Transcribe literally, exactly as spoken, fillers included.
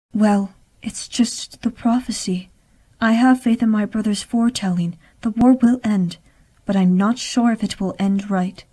Well, it's just the prophecy. I have faith in my brother's foretelling. The war will end, but I'm not sure if it will end right.